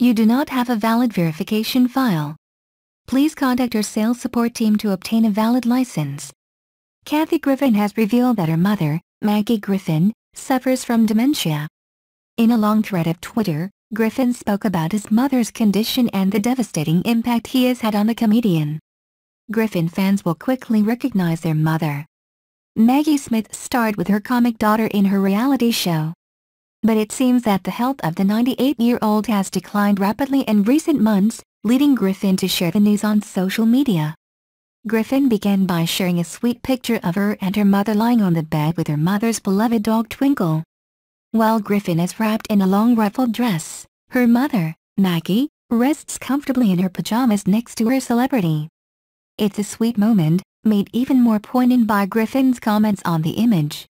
You do not have a valid verification file. Please contact our sales support team to obtain a valid license. Kathy Griffin has revealed that her mother, Maggie Griffin, suffers from dementia. In a long thread of Twitter, Griffin spoke about his mother's condition and the devastating impact he has had on the comedian. Griffin fans will quickly recognize their mother. Maggie Smith starred with her comic daughter in her reality show. But it seems that the health of the 98-year-old has declined rapidly in recent months, leading Griffin to share the news on social media. Griffin began by sharing a sweet picture of her and her mother lying on the bed with her mother's beloved dog Twinkle. While Griffin is wrapped in a long ruffled dress, her mother, Maggie, rests comfortably in her pajamas next to her celebrity. It's a sweet moment, made even more poignant by Griffin's comments on the image.